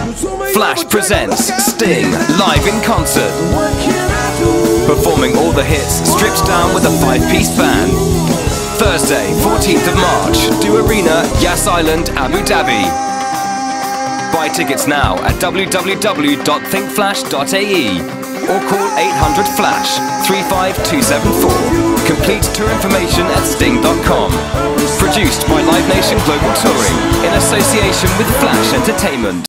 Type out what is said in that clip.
Flash presents Sting live in concert. Performing all the hits, stripped down with a 5-piece band. Thursday, 14th of March, Do Arena, Yas Island, Abu Dhabi. Buy tickets now at www.thinkflash.ae or call 800-FLASH 35274. Complete tour information at sting.com. Produced by Live Nation Global Touring in association with Flash Entertainment.